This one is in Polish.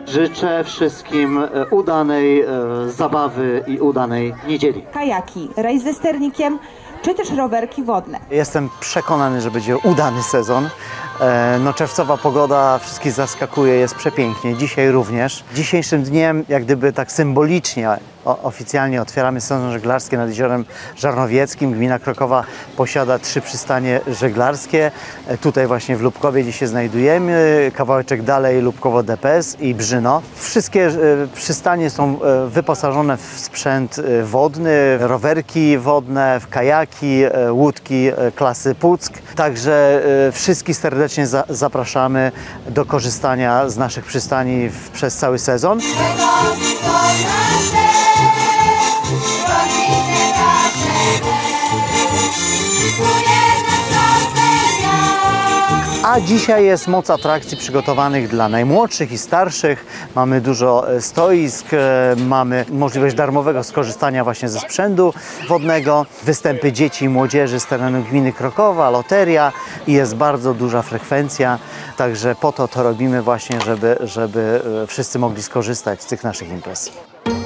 Życzę wszystkim udanej zabawy i udanej niedzieli. Kajaki, rejs ze sternikiem, czy też rowerki wodne. Jestem przekonany, że będzie udany sezon. No, czerwcowa pogoda wszystkich zaskakuje, jest przepięknie. Dzisiaj również. Dzisiejszym dniem, jak gdyby tak symbolicznie, oficjalnie otwieramy sezon żeglarski nad Jeziorem Żarnowieckim. Gmina Krokowa posiada 3 przystanie żeglarskie. Tutaj właśnie w Lubkowie, gdzie się znajdujemy, kawałeczek dalej Lubkowo DPS i Brzyno. Wszystkie przystanie są wyposażone w sprzęt wodny, rowerki wodne, w kajaki, łódki klasy Puck. Także wszystkich serdecznie zapraszamy do korzystania z naszych przystani przez cały sezon. A dzisiaj jest moc atrakcji przygotowanych dla najmłodszych i starszych. Mamy dużo stoisk, mamy możliwość darmowego skorzystania właśnie ze sprzętu wodnego, występy dzieci i młodzieży z terenu gminy Krokowa, loteria i jest bardzo duża frekwencja. Także po to robimy właśnie, żeby wszyscy mogli skorzystać z tych naszych imprez.